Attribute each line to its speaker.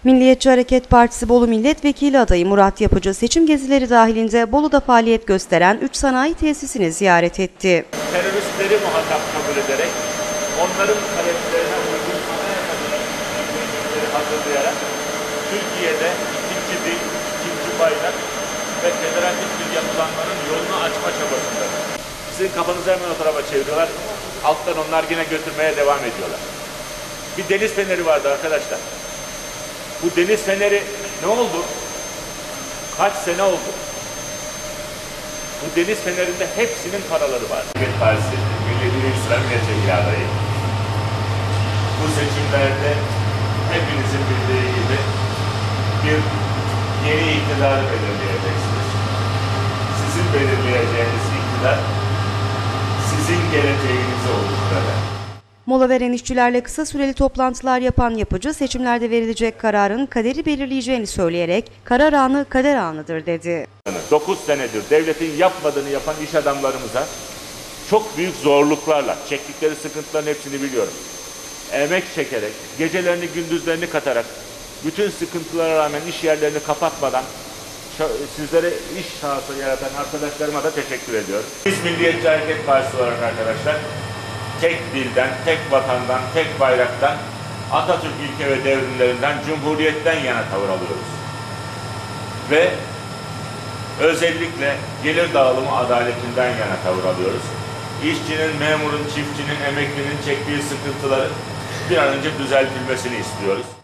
Speaker 1: Milliyetçi Hareket Partisi Bolu Milletvekili adayı Murat Yapıcı seçim gezileri dahilinde Bolu'da faaliyet gösteren 3 sanayi tesisini ziyaret etti.
Speaker 2: Teröristleri muhatap kabul ederek onların taleplerine uygun hazırlayarak Türkiye'de ikinci dil, ikinci bayrak ve federatif bir yapılanmanın yolunu açma çabasında. Sizin kafanızı hemen o tarafa çeviriyorlar. Alttan onlar yine götürmeye devam ediyorlar. Bir deniz feneri vardı arkadaşlar. Bu deniz feneri ne oldu? Kaç sene oldu? Bu deniz fenerinde hepsinin paraları var. Hareket Partisi Milletvekili adayı. Bu seçimlerde hepinizin bildiği gibi bir yeni iktidarı belirleyeceksiniz. Sizin belirleyeceğiniz iktidar sizin geleceğinizi oluşturacak.
Speaker 1: Mola veren işçilerle kısa süreli toplantılar yapan Yapıcı, seçimlerde verilecek kararın kaderi belirleyeceğini söyleyerek karar anı kader anıdır dedi.
Speaker 2: 9 senedir devletin yapmadığını yapan iş adamlarımıza çok büyük zorluklarla çektikleri sıkıntıların hepsini biliyorum. Emek çekerek, gecelerini gündüzlerini katarak, bütün sıkıntılara rağmen iş yerlerini kapatmadan sizlere iş şansı yaratan arkadaşlarıma da teşekkür ediyorum. Biz Milliyetçi Hareket Partisi olarak arkadaşlar, tek dilden, tek vatandan, tek bayraktan, Atatürk ilke ve devrimlerinden, Cumhuriyet'ten yana tavır alıyoruz. Ve özellikle gelir dağılımı adaletinden yana tavır alıyoruz. İşçinin, memurun, çiftçinin, emeklinin çektiği sıkıntıları bir an önce düzeltilmesini istiyoruz.